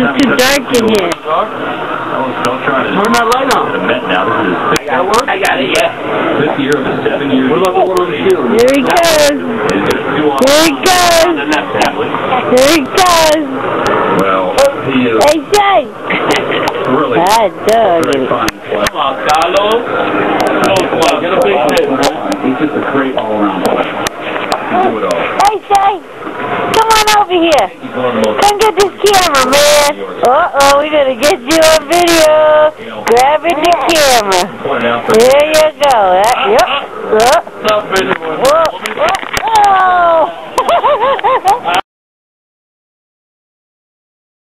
too dark in here. Don't try to turn that light on. I got it, yeah. 5th year of the 7 years. What about the one on the ceiling? Here he goes. Here he goes. Here he goes. Well, he is. Hey, Shea. Really. Bad dog. Come on, Carlos. Get a big hit, man. He's just a great all-around player. Do it all. Hey, Shea. Come on over here. Come get this camera, man. Uh-oh, we're going to get you on video. Grabbing the camera.